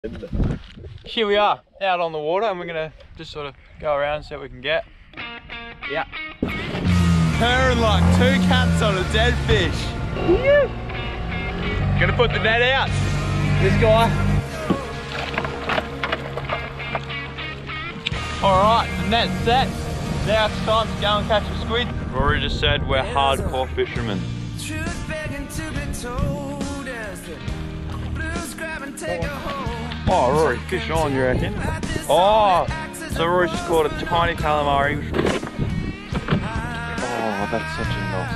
Here we are, out on the water, and we're gonna just sort of go around and see what we can get. Yeah. Her and like 2 cats on a dead fish. Yeah. Gonna put the net out. This guy. Alright, the net's set. Now it's time to go and catch a squid. Rory just said we're hardcore fishermen. Oh, Rory, fish on, you reckon? Oh, so Rory's just caught a tiny calamari. Oh, that's such a nice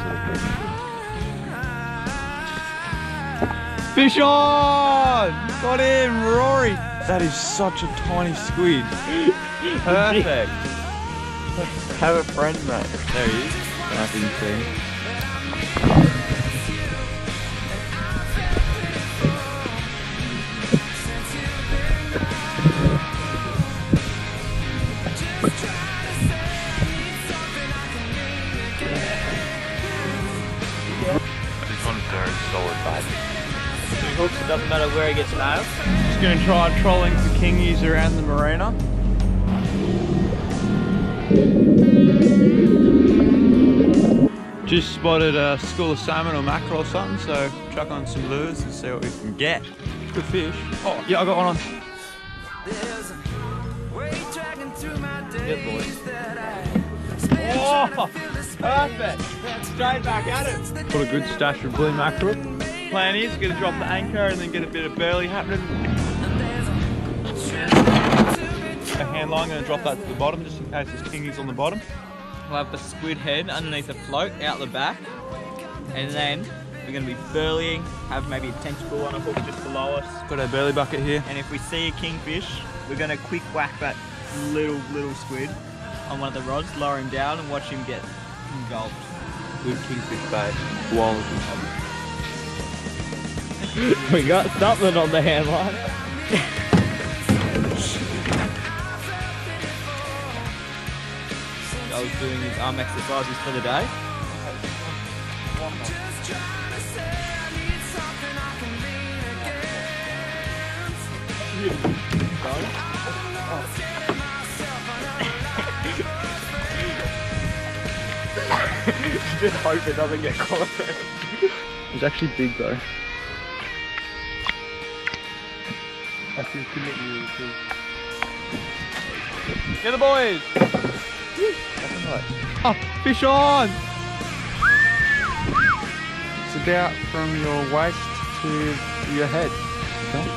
little fish. Fish on! Got him, Rory! That is such a tiny squid. Perfect. Have a friend, mate. There he is. I can see. Hooks, it doesn't matter where he gets nailed. Just going to try trolling for kingies around the marina. Just spotted a school of salmon or mackerel or something, so chuck on some lures and see what we can get. Good fish. Oh, yeah, I got one on. Good boys. Oh, perfect. Straight back at it. Got a good stash of blue mackerel. Plan is gonna drop the anchor and then get a bit of burley happening. A hand line, gonna drop that to the bottom just in case there's kingies on the bottom. We'll have the squid head underneath the float out the back, and then we're gonna be burleying, have maybe a tentacle on a hook just below us. Got our burley bucket here. And if we see a kingfish, we're gonna quick whack that little squid on one of the rods, lower him down and watch him get engulfed. Good kingfish bait. Quality. We got something on the hand line. I was doing his arm exercises for the day. Just hope it doesn't get caught. It's actually big though. I think you too. Get the boys! Oh, fish on! It's about from your waist to your head. Okay.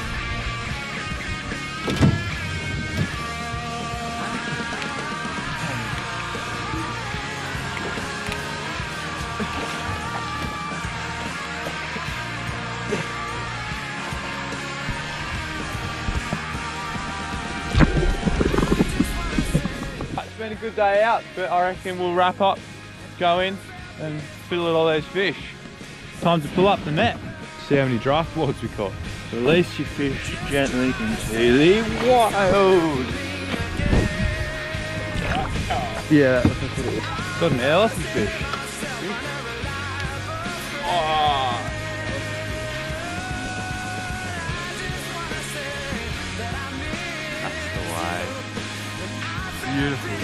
It's been a good day out, but I reckon we'll wrap up, go in and fiddle at all those fish. Time to pull up the net. See how many draft boards we caught. Release your fish gently into the wild. Yeah, that's what it is. Got an elephant fish. Oh. That's the way. Beautiful.